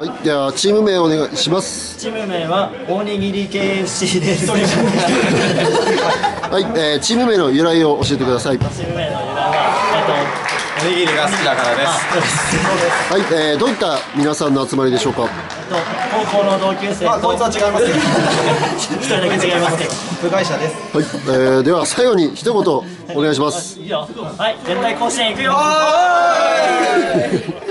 はい、ではチーム名お願いします。 チーム名はおにぎり KFC です。 はい、チーム名の由来を教えてください。 チーム名の由来はおにぎりが好きだからです。 はい、どういった皆さんの集まりでしょうか。 高校の同級生と。 こいつは違いますけど。 一人だけ違いますけど。 部外者です。 はい、では最後に一言お願いします。 はい、絶対甲子園行くよ。